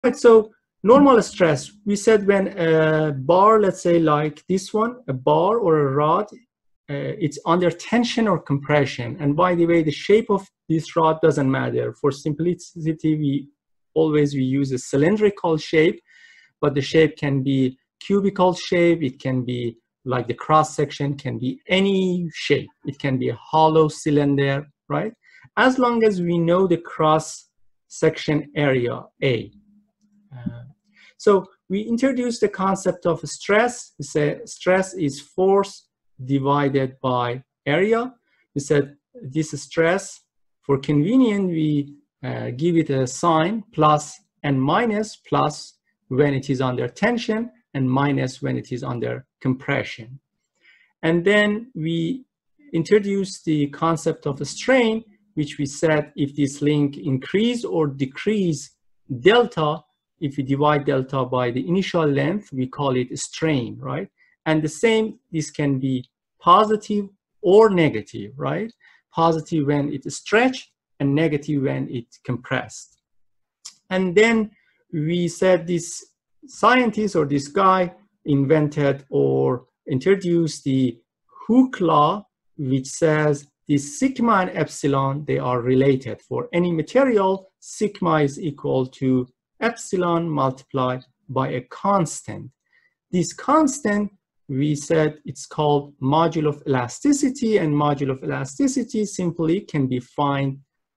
Right, so normal stress, we said when a bar, let's say like this one, a bar or a rod, it's under tension or compression. And by the way, the shape of this rod doesn't matter. For simplicity, we use a cylindrical shape, but the shape can be cubical shape. It can be like the cross section can be any shape. It can be a hollow cylinder, right? As long as we know the cross section area A. So we introduced the concept of stress. We said stress is force divided by area. We said this stress, for convenience, we give it a sign, plus and minus, plus when it is under tension and minus when it is under compression. And then we introduced the concept of a strain, which we said if this link increase or decrease delta, if we divide delta by the initial length, we call it a strain, right? And the same, this can be positive or negative, right? Positive when it is stretched and negative when it's compressed. And then we said this scientist or this guy invented or introduced the Hooke law, which says the sigma and epsilon, they are related. For any material, sigma is equal to epsilon multiplied by a constant. This constant, we said it's called module of elasticity, and module of elasticity simply can be found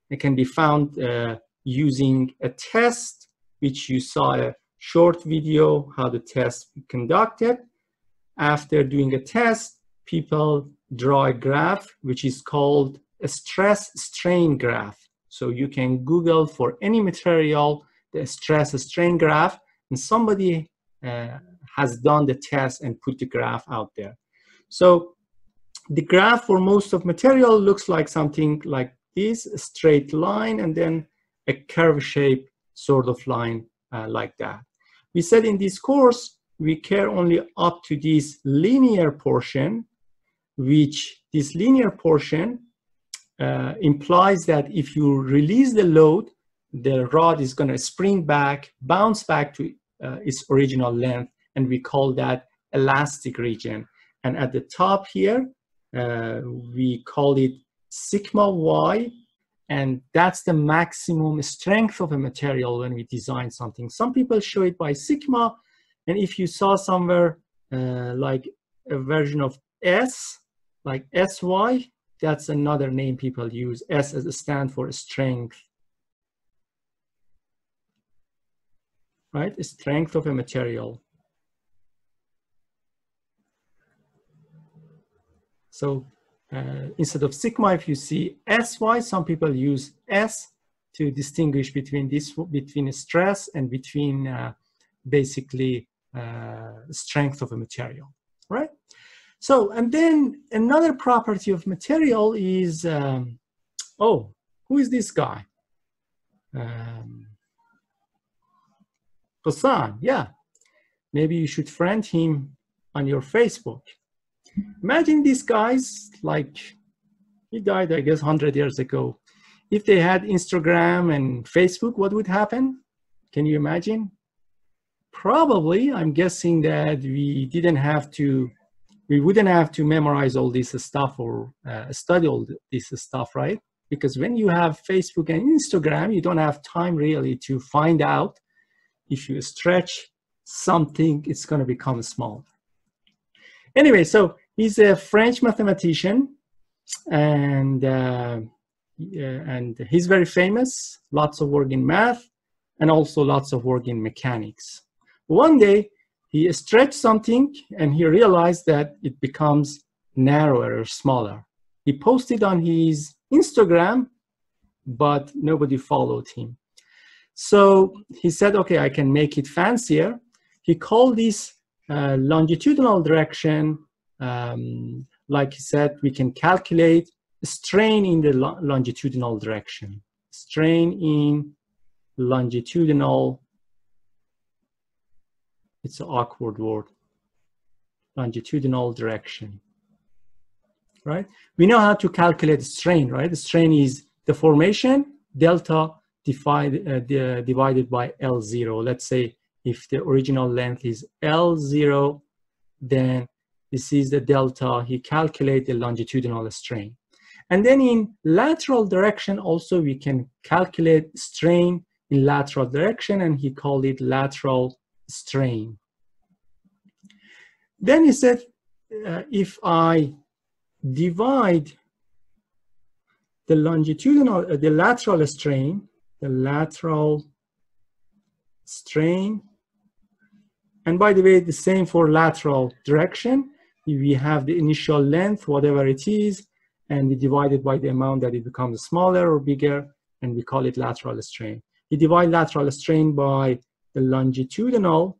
using a test, which you saw a short video how the test conducted. After doing a test, people draw a graph which is called a stress strain graph. So you can Google for any material the stress strain graph, and somebody has done the test and put the graph out there. So the graph for most of material looks like something like this, a straight line, and then a curve shape sort of line like that. We said in this course, we care only up to this linear portion, which this linear portion implies that if you release the load, the rod is going to spring back, bounce back to its original length, and we call that elastic region. And at the top here, we call it sigma y, and that's the maximum strength of a material when we design something. Some people show it by sigma, and if you saw somewhere like a version of S, like SY, that's another name people use. S as a stand for strength, right? The strength of a material. So instead of sigma, if you see SY, some people use S to distinguish between stress and between basically strength of a material, right? So, and then another property of material is, oh, who is this guy? Hassan, yeah. Maybe you should friend him on your Facebook. Imagine these guys, like, he died, I guess, 100 years ago. If they had Instagram and Facebook, what would happen? Can you imagine? Probably, I'm guessing that we wouldn't have to memorize all this stuff or study all this stuff, right? Because when you have Facebook and Instagram, you don't have time really to find out if you stretch something, it's going to become small. Anyway, so he's a French mathematician, and he's very famous, lots of work in math, and also lots of work in mechanics. One day, he stretched something, and he realized that it becomes narrower or smaller. He posted on his Instagram, but nobody followed him. So he said, okay, I can make it fancier. He called this longitudinal direction. Like he said, we can calculate strain in the longitudinal direction. Strain in longitudinal, it's an awkward word, longitudinal direction, right? We know how to calculate strain, right? The strain is deformation, delta divided by L0. Let's say if the original length is L0, then this is the delta. He calculates the longitudinal strain. And then in lateral direction also we can calculate strain in lateral direction, and he called it lateral strain. Then he said, if I divide the longitudinal, the lateral strain, and by the way, the same for lateral direction. We have the initial length, whatever it is, and we divide it by the amount that it becomes smaller or bigger, and we call it lateral strain. We divide lateral strain by the longitudinal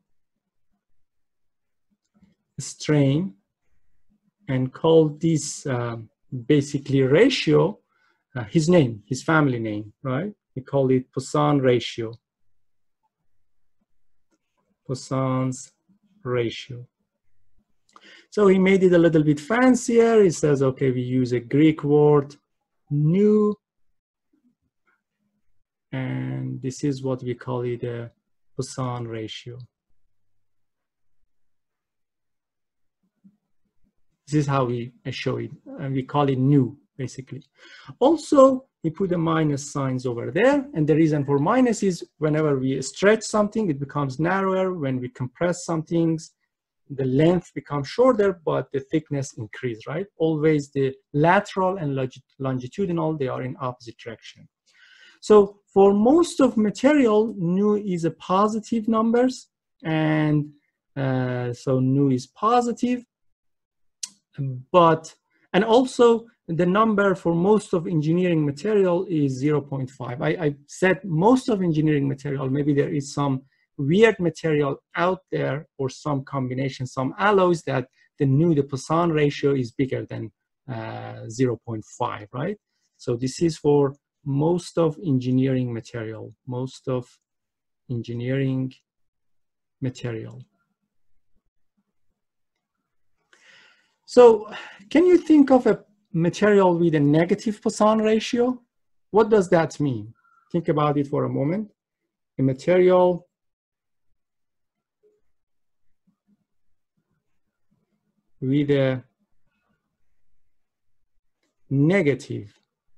strain and call this basically ratio, his name, his family name, right? We call it Poisson ratio. Poisson's ratio. So he made it a little bit fancier. He says, okay, we use a Greek word, nu, and this is what we call it a Poisson ratio. This is how we show it, and we call it nu, basically. Also, we put the minus signs over there, and the reason for minus is whenever we stretch something, it becomes narrower. When we compress some things, the length becomes shorter, but the thickness increases, right? Always the lateral and longitudinal, they are in opposite direction. So for most of material, nu is a positive numbers, and so nu is positive. And also the number for most of engineering material is 0.5. I said most of engineering material, maybe there is some weird material out there or some combination, some alloys that the nu, the Poisson ratio is bigger than 0.5, right? So this is for most of engineering material, So can you think of a material with a negative Poisson ratio? What does that mean? Think about it for a moment. A material with a negative.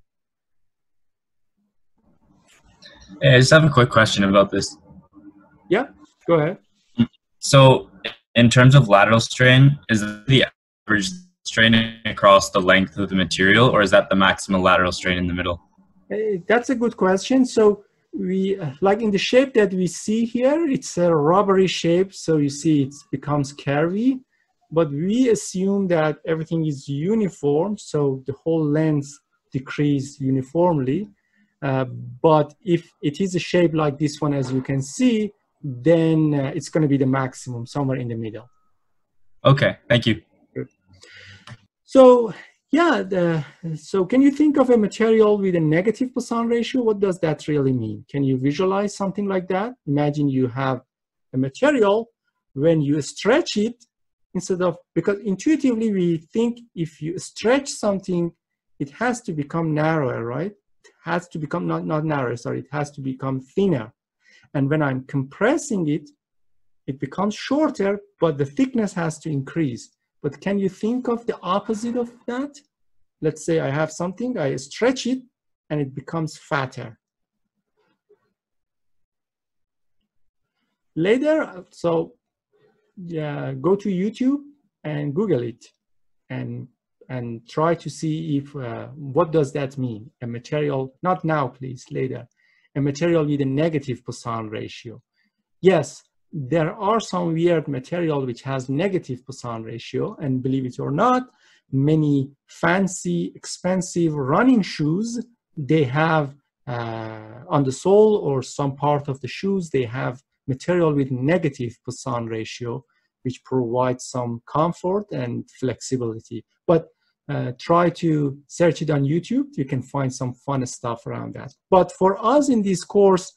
Hey, I just have a quick question about this. Yeah, go ahead. So in terms of lateral strain, is the average strain across the length of the material, or is that the maximum lateral strain in the middle? That's a good question. So we, like in the shape that we see here, it's a rubbery shape. So you see it becomes curvy, but we assume that everything is uniform. So the whole length decreases uniformly. But if it is a shape like this one, as you can see, then it's going to be the maximum somewhere in the middle. Okay, thank you. Good. So yeah, so can you think of a material with a negative Poisson ratio? What does that really mean? Can you visualize something like that? Imagine you have a material, when you stretch it, instead of, because intuitively we think if you stretch something, it has to become narrower, right? It has to become, not narrower, sorry, it has to become thinner. And when I'm compressing it, it becomes shorter, but the thickness has to increase. But can you think of the opposite of that? Let's say I have something, I stretch it, and it becomes fatter. Later, so yeah, go to YouTube and Google it, and try to see if, what does that mean? A material, not now please, later, a material with a negative Poisson ratio. Yes, there are some weird material which has negative Poisson ratio, and believe it or not, many fancy, expensive running shoes, they have on the sole or some part of the shoes, they have material with negative Poisson ratio, which provides some comfort and flexibility. But try to search it on YouTube. You can find some fun stuff around that. But for us in this course,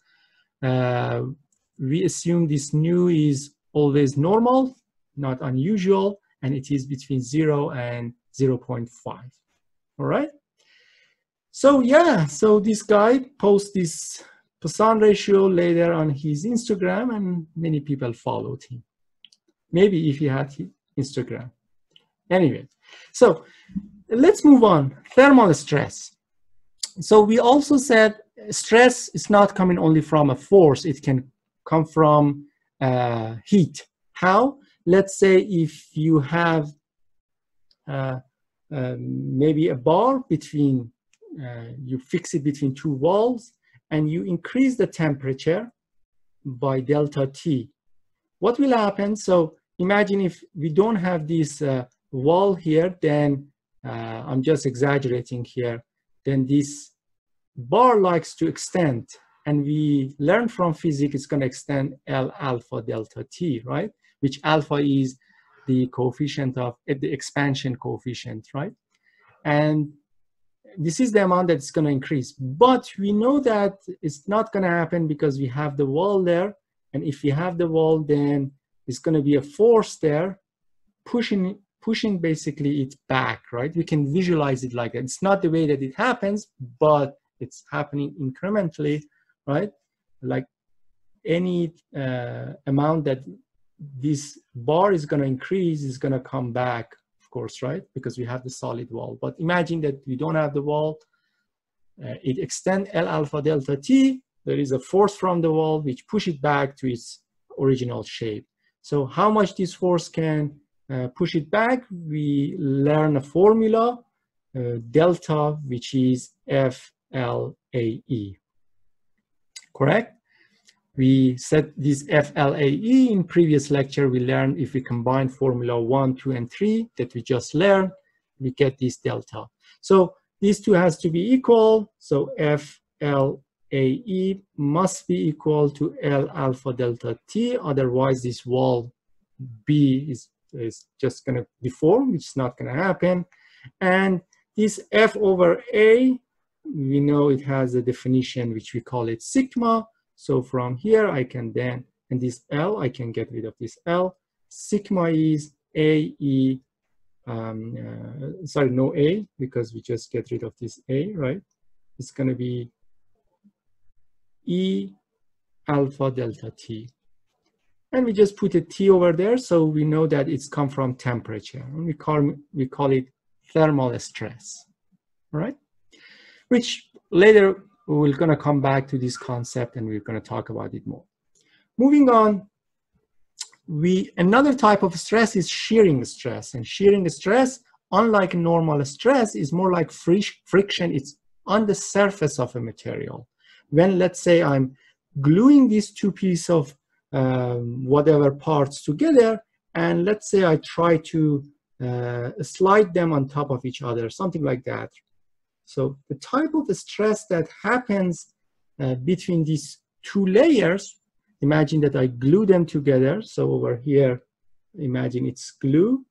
we assume this nu is always normal, not unusual, and it is between 0 and 0.5. All right? So yeah, so this guy posts this Poisson ratio later on his Instagram, and many people followed him. Maybe if he had Instagram. Anyway, so let's move on. Thermal stress. So we also said stress is not coming only from a force, it can come from heat. How? Let's say if you have maybe a bar between, you fix it between two walls and you increase the temperature by delta T. What will happen? So imagine if we don't have this wall here, then I'm just exaggerating here, then this bar likes to extend, and we learn from physics it's going to extend L alpha delta T, right? Which alpha is the coefficient of the expansion coefficient, right? And this is the amount that's going to increase. But we know that it's not going to happen because we have the wall there. And if we have the wall, then it's going to be a force there pushing basically it back, right? We can visualize it like that. It's not the way that it happens, but it's happening incrementally, right? Like any amount that this bar is going to increase is going to come back, of course, right? Because we have the solid wall. But imagine that we don't have the wall. It extends L alpha delta T. There is a force from the wall which pushes it back to its original shape. So how much this force can push it back? We learn a formula, delta, which is FLAE, correct? We said this FLAE in previous lecture. We learned if we combine formula 1, 2, and 3 that we just learned, we get this delta. So these two has to be equal. So FLAE must be equal to L alpha delta T. Otherwise, this wall B is just going to deform, which is not going to happen. And this F over A, we know it has a definition which we call it sigma. So from here I can then, and this L, I can get rid of this L. Sigma is AE, sorry, no A, because we just get rid of this A, right? It's going to be E alpha delta T. And we just put a T over there, so we know that it's come from temperature. And we call it thermal stress, all right? Which later we're going to come back to this concept and we're going to talk about it more. Moving on, another type of stress is shearing stress. And shearing stress, unlike normal stress, is more like friction. It's on the surface of a material. When, let's say, I'm gluing these two pieces of whatever parts together, and let's say I try to slide them on top of each other, something like that. So the type of stress that happens between these two layers, imagine that I glue them together. So over here, imagine it's glue.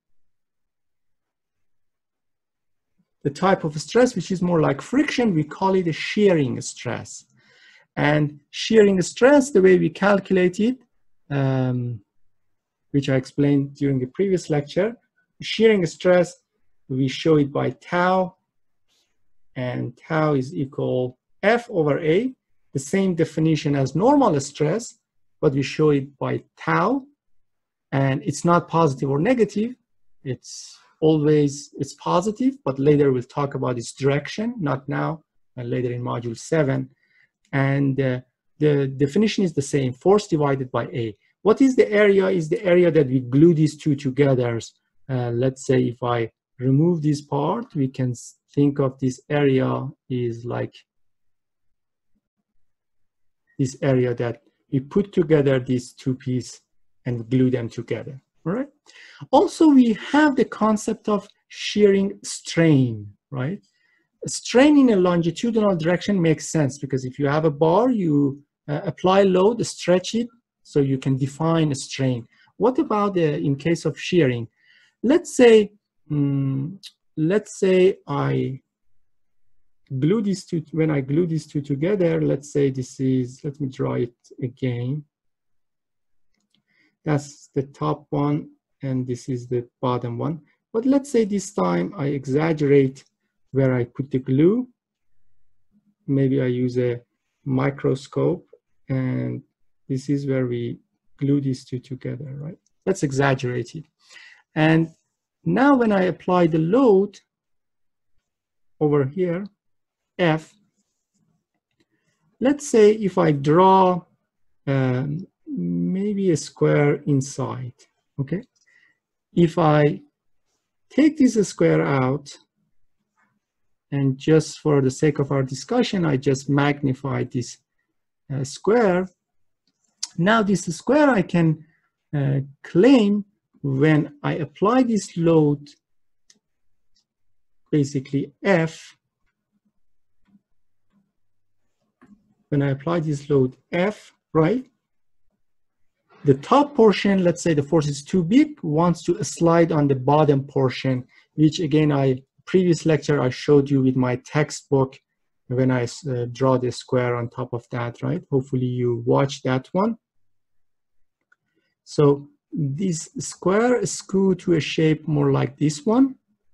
The type of stress, which is more like friction, we call it a shearing stress. And shearing stress, the way we calculate it, which I explained during the previous lecture, shearing stress, we show it by tau, and tau is equal F over A, the same definition as normal stress, but we show it by tau, and it's not positive or negative, it's positive, but later we'll talk about its direction, not now, and later in module 7. And the definition is the same, force divided by A. What is the area? Is the area that we glue these two together. Let's say if I remove this part, we can think of this area is like this area that we put together these two pieces and glue them together, all right? Also, we have the concept of shearing strain, right? Strain in a longitudinal direction makes sense because if you have a bar, you apply load, stretch it, so you can define a strain. What about in case of shearing? Let's say I glue these two, when I glue these two together, let's say this is, let me draw it again. That's the top one and this is the bottom one. But let's say this time I exaggerate where I put the glue maybe I use a microscope, and this is where we glue these two together, right? Let's exaggerate it. And now when I apply the load over here, F, let's say if I draw maybe a square inside, okay? If I take this square out, and just for the sake of our discussion, I just magnify this square. Now this square I can claim when I apply this load, basically F, when I apply this load F, right? The top portion, let's say the force is too big, wants to slide on the bottom portion, which again, previous lecture I showed you with my textbook when I draw the square on top of that, right? Hopefully you watched that one. So this square screw to a shape more like this one.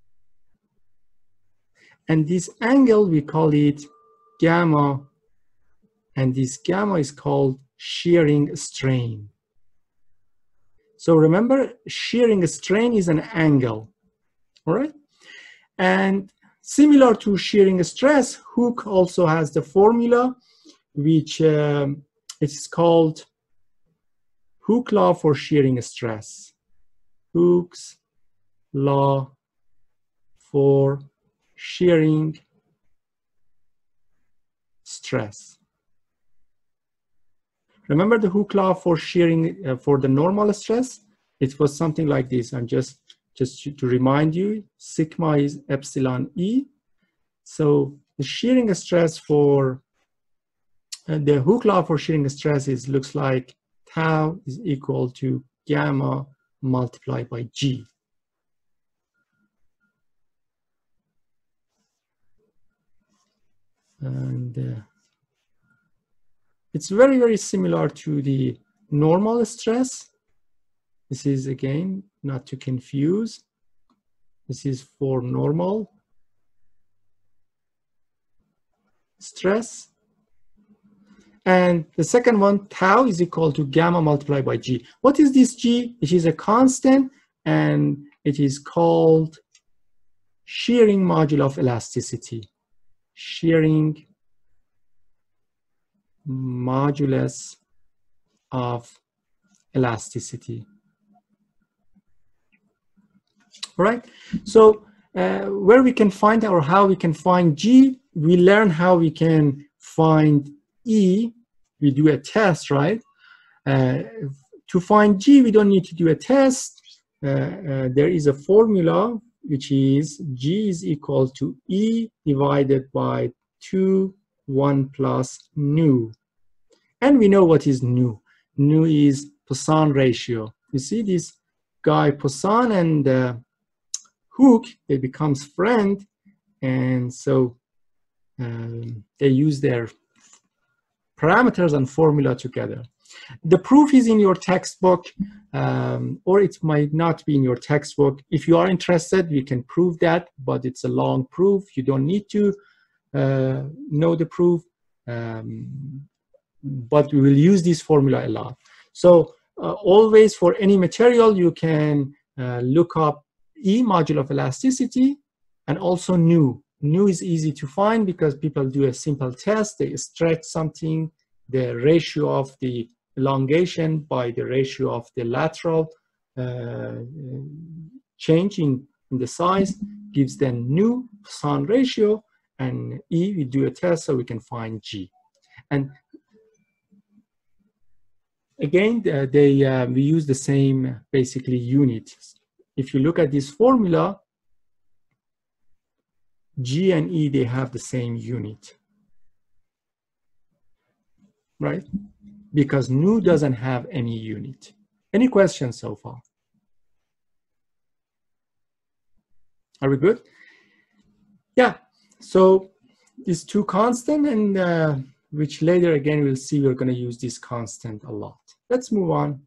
And this angle, we call it gamma. And this gamma is called shearing strain. So remember, shearing strain is an angle, all right? And similar to shearing stress, Hooke also has the formula, which is called Hooke law for shearing stress. Hooke's law for shearing stress. Remember the Hooke law for shearing for the normal stress? It was something like this. And just to remind you, sigma is epsilon E. So the shearing stress for the Hooke law for shearing stress looks like tau is equal to gamma multiplied by G. And it's very, very similar to the normal stress. This is, again, not to confuse. This is for normal stress. And the second one, tau is equal to gamma multiplied by G. What is this G? It is a constant, and it is called shearing modulus of elasticity. Shearing modulus of elasticity. All right, so where we can find or how we can find G, we learn how we can find E. We do a test, right? To find G, we don't need to do a test. There is a formula, which is G is equal to E divided by 2, 1 plus nu. And we know what is nu. Nu is Poisson ratio. You see this guy Poisson and Hooke, they becomes friend, and so they use their parameters and formula together. The proof is in your textbook, or it might not be in your textbook. If you are interested, you can prove that, but it's a long proof. You don't need to know the proof, but we will use this formula a lot. So always for any material, you can look up E module of elasticity and also nu. Nu is easy to find because people do a simple test. They stretch something, the ratio of the elongation by the ratio of the lateral change in the size gives them nu Poisson ratio, and E, we do a test so we can find G. And again, we use the same basically unit. If you look at this formula, G and E, they have the same unit, right? Because nu doesn't have any unit. Any questions so far? Are we good? Yeah, so these two constant, and which later again we'll see we're going to use this constant a lot. Let's move on.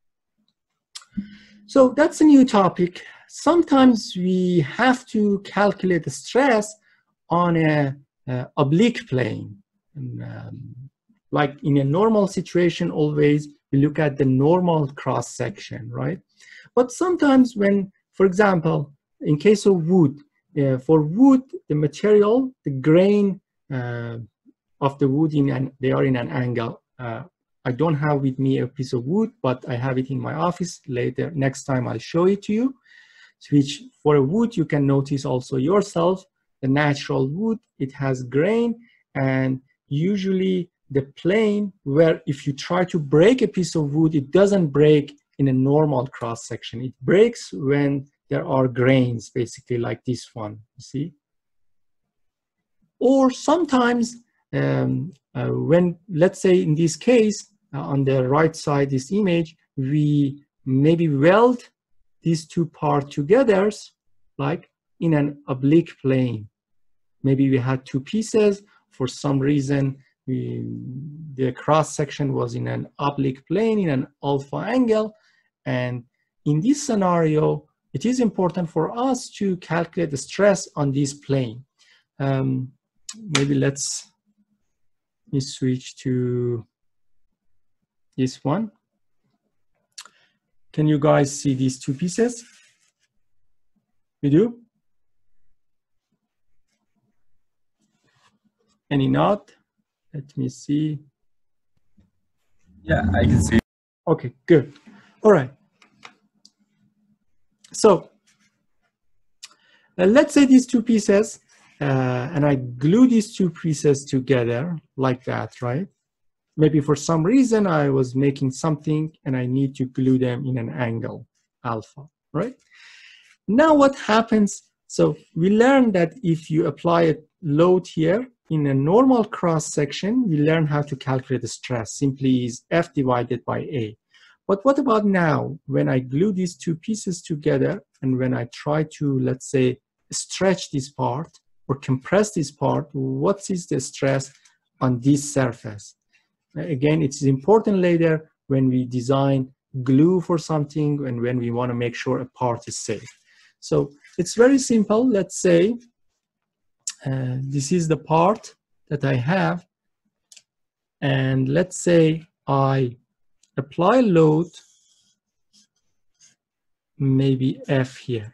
So that's a new topic. Sometimes we have to calculate the stress on a oblique plane. And, like in a normal situation, always we look at the normal cross section, right? But sometimes when, for example, in case of wood, for wood, the material, the grain of the wood they are in an angle. I don't have with me a piece of wood, but I have it in my office. Later, next time I'll show it to you. Which for a wood, you can notice also yourself, the natural wood, it has grain, and usually the plane where if you try to break a piece of wood, it doesn't break in a normal cross section. It breaks when there are grains, basically like this one, you see? Or sometimes when, let's say in this case, on the right side, this image, we maybe weld these two parts together, like in an oblique plane. Maybe we had two pieces, for some reason, the cross section was in an oblique plane, in an alpha angle. And in this scenario, it is important for us to calculate the stress on this plane. Maybe let me switch to this one. Can you guys see these two pieces? You do? Any nod? Let me see. Yeah, I can see. Okay, good. All right. So let's say these two pieces, and I glue these two pieces together like that, right? Maybe for some reason I was making something and I need to glue them in an angle alpha, right? Now what happens? So we learned that if you apply a load here in a normal cross section, we learn how to calculate the stress. Simply is F divided by A. But what about now when I glue these two pieces together and when I try to, let's say, stretch this part or compress this part, what is the stress on this surface? Again, it's important later when we design glue for something and when we want to make sure a part is safe. So it's very simple. Let's say this is the part that I have, and let's say I apply load, maybe F here.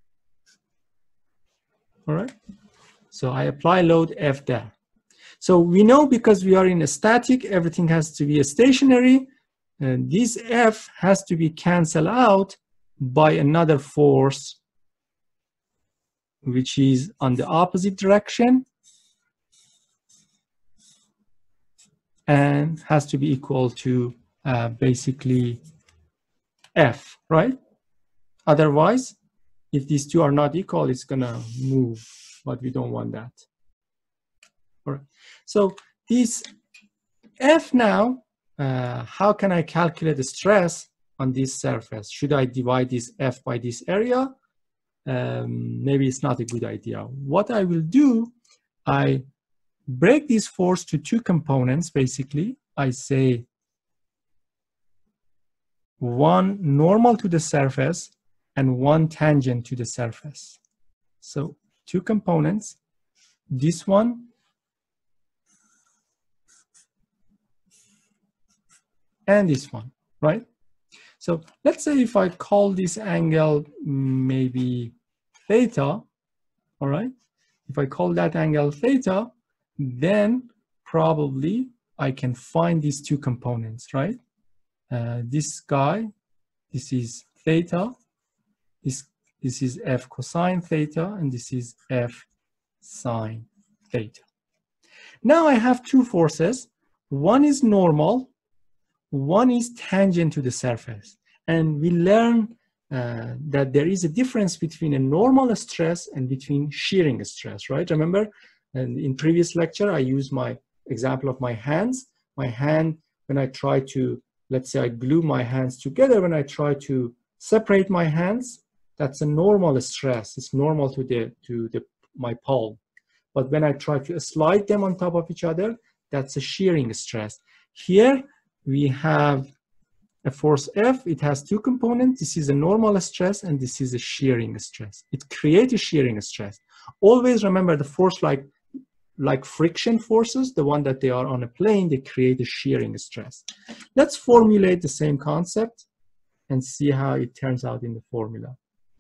All right. So I apply load F there. So we know because we are in a static, everything has to be stationary, and this F has to be canceled out by another force, which is on the opposite direction and has to be equal to basically F, right? Otherwise, if these two are not equal, it's gonna move, but we don't want that. All right. So this F now, how can I calculate the stress on this surface? Should I divide this F by this area? Maybe it's not a good idea. What I will do, I break this force to two components, basically. I say one normal to the surface and one tangent to the surface. So two components, this one and this one, right? So let's say if I call this angle maybe theta, all right? If I call that angle theta, then probably I can find these two components, right? This guy, this is theta, this is F cosine theta, and this is F sine theta. Now I have two forces. One is normal, one is tangent to the surface. And we learn that there is a difference between a normal stress and between shearing stress, right? Remember, in previous lecture, I used my example of my hands. My hand, when I try to, let's say I glue my hands together, when I try to separate my hands, that's a normal stress. It's normal to my palm. But when I try to slide them on top of each other, that's a shearing stress. Here, we have a force F. It has two components. This is a normal stress and this is a shearing stress. It creates a shearing stress. Always remember the force like like friction forces, the one that they are on a plane, they create a shearing stress. Let's formulate the same concept and see how it turns out in the formula.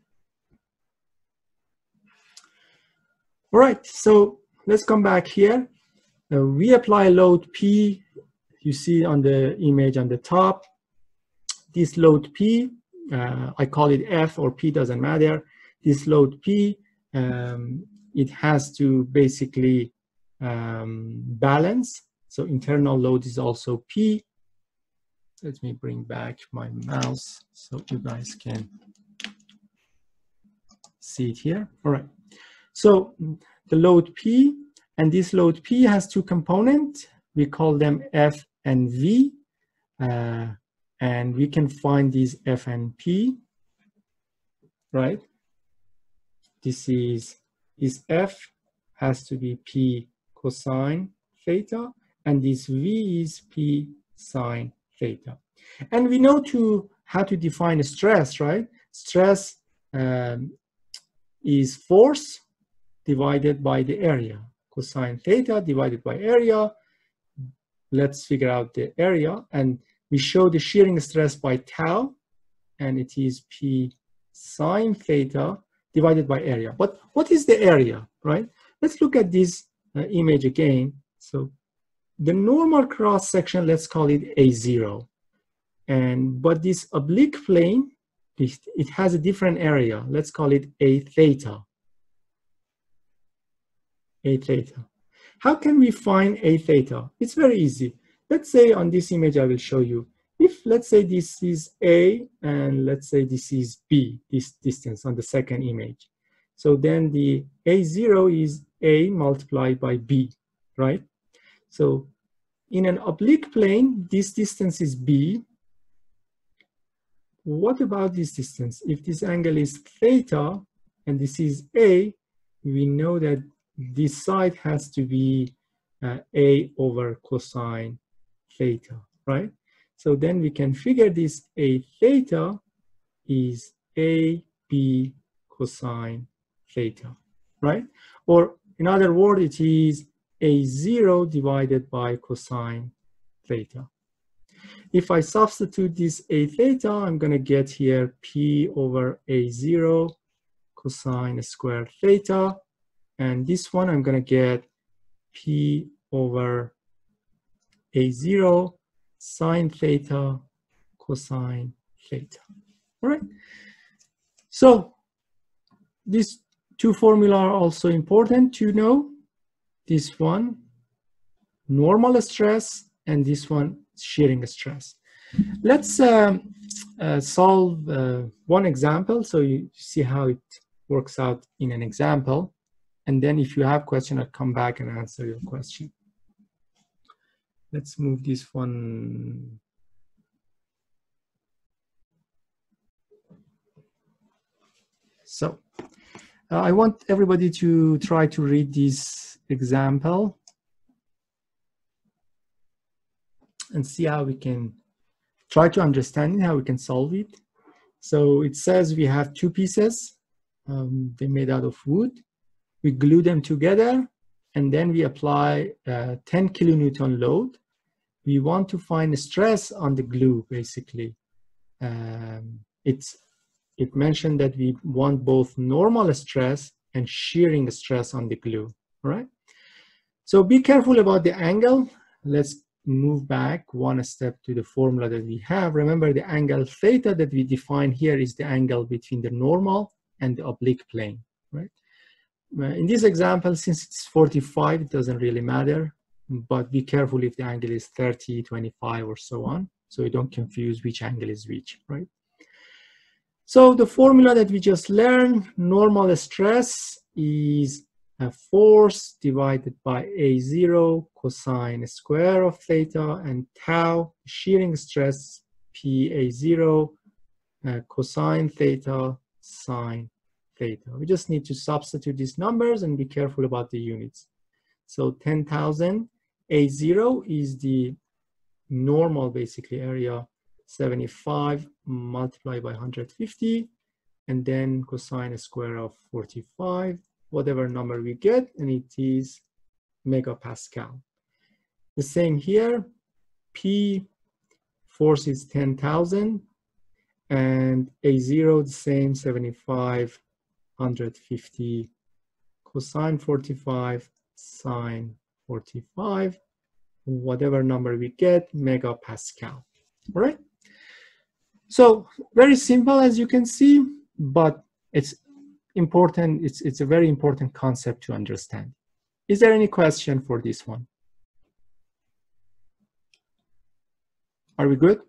All right, so let's come back here. We apply load P. You see on the image on the top, this load P, I call it F or P, doesn't matter. This load P, it has to basically balance. So internal load is also P. Let me bring back my mouse so you guys can see it here. All right. So the load P, and this load P has two components. We call them F and V. And we can find these F and P, right? This F has to be P cosine theta, and this V is P sine theta. And we know how to define a stress, right? Stress is force divided by the area. Cosine theta divided by area. Let's figure out the area. And we show the shearing stress by tau, and it is P sine theta divided by area. But what is the area, right? Let's look at this image again. So the normal cross section, let's call it A0. But this oblique plane, it has a different area. Let's call it A theta. A theta. How can we find A theta? It's very easy. Let's say on this image I will show you. If let's say this is A and let's say this is B, this distance on the second image. So then the A0 is A multiplied by B, right? So in an oblique plane, this distance is B. What about this distance? If this angle is theta and this is A, we know that this side has to be A over cosine theta, right? So then we can figure this A theta is A B cosine theta, right? Or in other words, it is A0 divided by cosine theta. If I substitute this A theta, I'm going to get here P over A0 cosine squared theta. And this one, I'm going to get P over A0 sine theta cosine theta. All right. So these two formulas are also important to know. This one, normal stress, and this one, shearing stress. Let's solve one example so you see how it works out in an example. And then if you have questions, I'll come back and answer your question. Let's move this one. So I want everybody to try to read this example and see how we can try to understand it, how we can solve it. So it says we have two pieces. They're made out of wood. We glue them together, and then we apply 10 kilonewton load. We want to find the stress on the glue, basically. It mentioned that we want both normal stress and shearing stress on the glue, all right? So be careful about the angle. Let's move back one step to the formula that we have. Remember, the angle theta that we define here is the angle between the normal and the oblique plane, right? In this example, since it's 45, it doesn't really matter, but be careful if the angle is 30, 25, or so on, so you don't confuse which angle is which, right? So the formula that we just learned, normal stress is a force divided by A0 cosine square of theta, and tau, shearing stress, PA0 cosine theta sine theta. We just need to substitute these numbers and be careful about the units. So 10,000, A0 is the normal basically area, 75 multiplied by 150, and then cosine square of 45, whatever number we get, and it is megapascal. The same here, P force is 10,000 and A0 the same, 75, 150, cosine 45, sine 45, whatever number we get, megapascal. All right? So very simple, as you can see, but it's important. It's a very important concept to understand. Is there any question for this one? Are we good?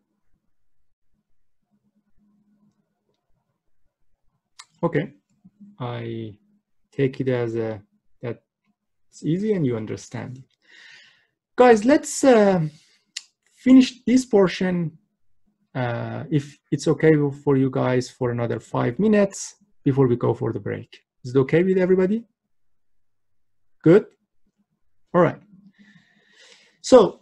Okay, I take it as that it's easy and you understand it. Guys, let's finish this portion, if it's okay for you guys, for another 5 minutes before we go for the break. Is it okay with everybody? Good? All right. So,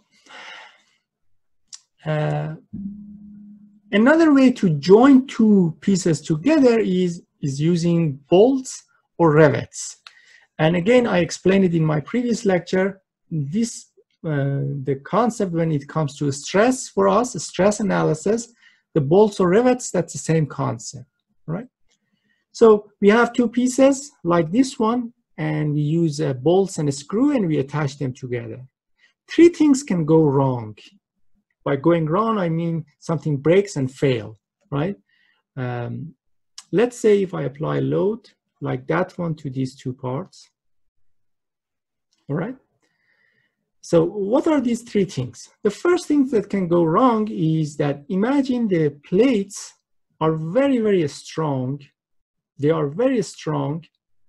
another way to join two pieces together is using bolts or rivets. And again, I explained it in my previous lecture. This the concept when it comes to stress for us, stress analysis, the bolts or rivets, that's the same concept, right? So we have two pieces like this one, and we use bolts and a screw, and we attach them together. 3 things can go wrong. By going wrong, I mean something breaks and fail, right? Let's say if I apply load like that one to these 2 parts, all right? So what are these 3 things? The first thing that can go wrong is that imagine the plates are very, very strong. They are very strong,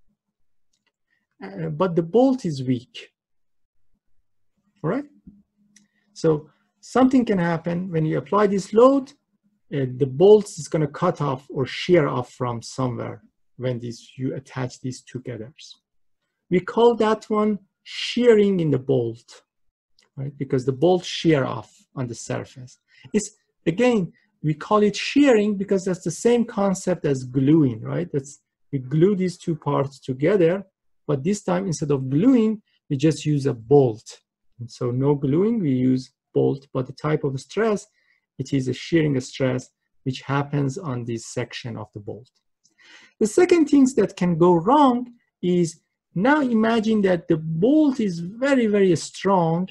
but the bolt is weak, all right? So something can happen when you apply this load, the bolt is gonna cut off or shear off from somewhere when you attach these together. We call that one shearing in the bolt, right? Because the bolt shear off on the surface. It's, again, we call it shearing because that's the same concept as gluing, right? We glue these 2 parts together, but this time instead of gluing, we just use a bolt. And so no gluing, we use bolt, but the type of stress, it is a shearing stress which happens on this section of the bolt. The second things that can go wrong is, now imagine that the bolt is very, very strong,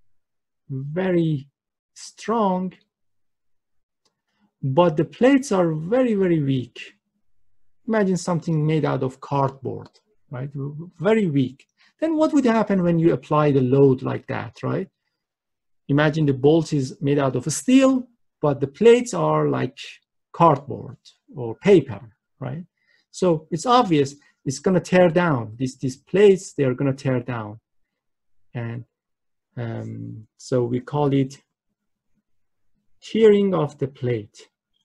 but the plates are very, very weak. Imagine something made out of cardboard, right? Very weak. Then what would happen when you apply the load like that, right? Imagine the bolt is made out of steel, but the plates are like cardboard or paper, right? So it's obvious it's going to tear down. These plates, they're going to tear down. And so we call it tearing of the plate.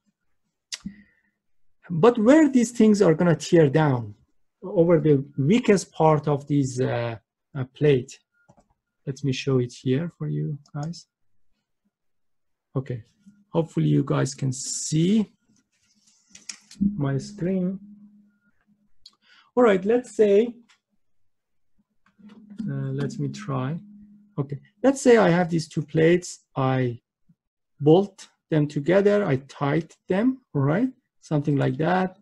But where these things are going to tear down? Over the weakest part of this plate. Let me show it here for you guys. Okay, hopefully you guys can see my screen. All right, let's say, let me try. Okay, let's say I have these 2 plates. I bolt them together. I tighten them, all right? Something like that.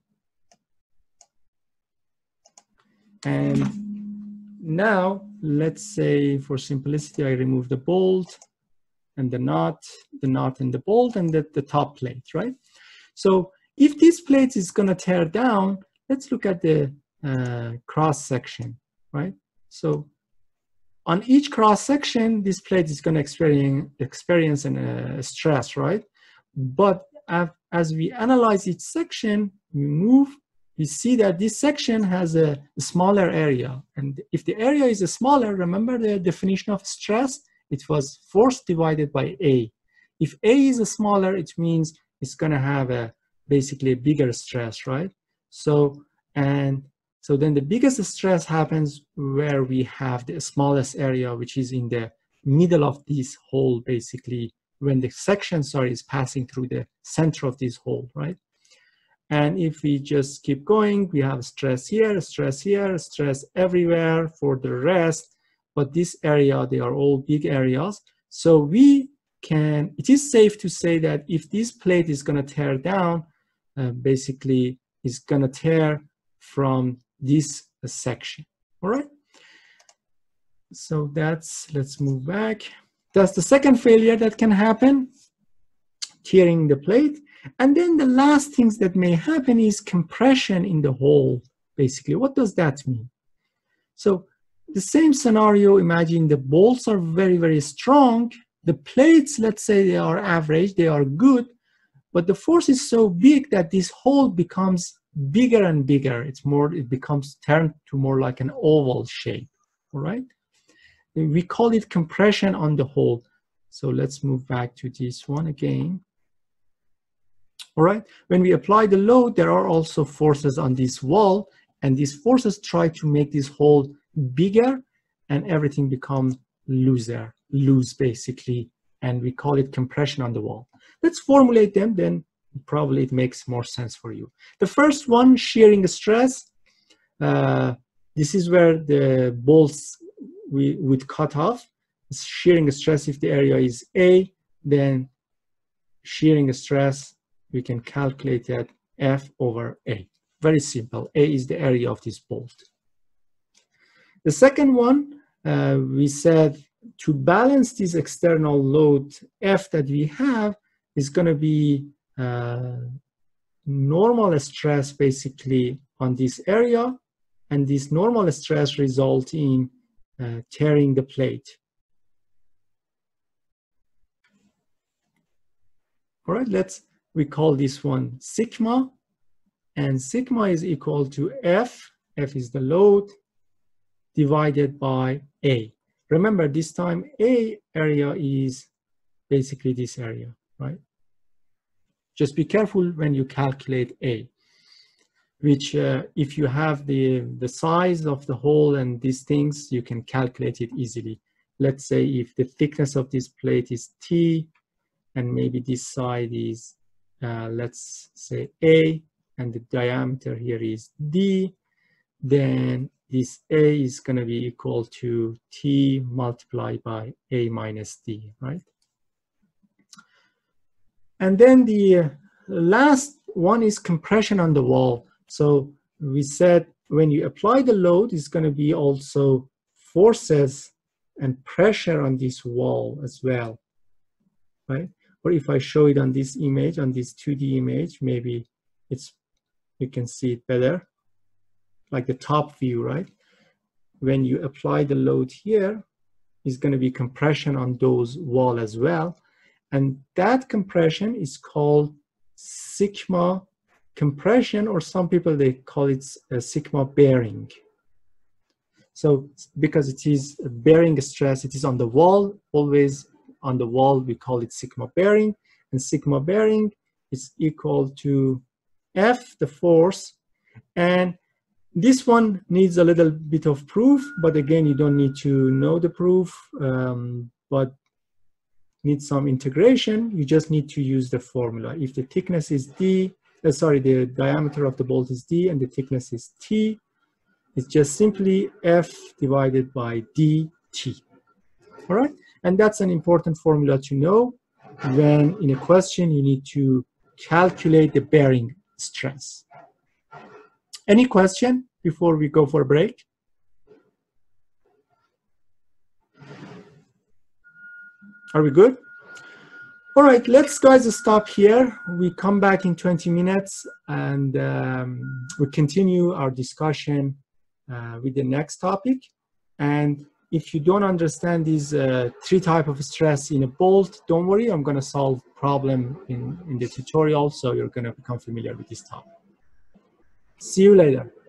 And now, let's say for simplicity, I remove the bolt and the knot and the bolt and the top plate, right? So if this plate is gonna tear down, let's look at the cross section, right? So on each cross section, this plate is gonna experience a stress, right? But as we analyze each section, we see that this section has a smaller area. And if the area is smaller, remember the definition of stress? It was force divided by A. If A is smaller, it means it's gonna have basically a bigger stress, right? So then the biggest stress happens where we have the smallest area, which is in the middle of this hole, basically, when the section, is passing through the center of this hole, right? And if we just keep going, we have stress here, stress everywhere. For the rest, but this area, they are all big areas. So we can, it is safe to say that if this plate is going to tear down, basically is going to tear from this section. All right. So that's, let's move back. That's the second failure that can happen, tearing the plate. And then the last things that may happen is compression in the hole. Basically, what does that mean? So the same scenario, imagine the bolts are very, very strong. The plates, let's say they are average, they are good, but the force is so big that this hole becomes bigger and bigger. It becomes turned to more like an oval shape, all right? We call it compression on the hole. So let's move back to this one again. All right, when we apply the load, there are also forces on this wall, and these forces try to make this hole bigger and everything becomes loose basically, and we call it compression on the wall. Let's formulate them, then probably it makes more sense for you. The first one, shearing stress. This is where the bolts we would cut off. Shearing stress, if the area is A, then shearing stress, we can calculate that F over A. Very simple. A is the area of this bolt. The second one, we said to balance this external load F that we have is going to be normal stress basically on this area, and this normal stress results in tearing the plate. All right, we call this one sigma, and sigma is equal to F. F is the load divided by A. Remember, this time A area is basically this area, right? Just be careful when you calculate A, which if you have the size of the hole and these things, you can calculate it easily. Let's say if the thickness of this plate is T, and maybe this side is, let's say A, and the diameter here is D, then this A is going to be equal to T multiplied by A minus D, right? And then the last one is compression on the wall. So we said when you apply the load, it's going to be also forces and pressure on this wall as well, right? Or if I show it on this image, on this 2D image, maybe you can see it better, like the top view, right? When you apply the load here, it's going to be compression on those wall as well. And that compression is called sigma compression, or some people, they call it a sigma bearing. So because it is a bearing stress, it is on the wall, always on the wall, we call it sigma bearing, and sigma bearing is equal to F, the force, and this one needs a little bit of proof, but again, you don't need to know the proof, but need some integration. You just need to use the formula. If the thickness is D, the diameter of the bolt is D and the thickness is T, it's just simply F divided by DT. All right, and that's an important formula to know when in a question you need to calculate the bearing stress. Any question before we go for a break? Are we good? All right, let's guys stop here. We come back in 20 minutes and we continue our discussion with the next topic. And if you don't understand these three types of stress in a bolt, don't worry, I'm gonna solve problem in the tutorial, so you're gonna become familiar with this topic. See you later.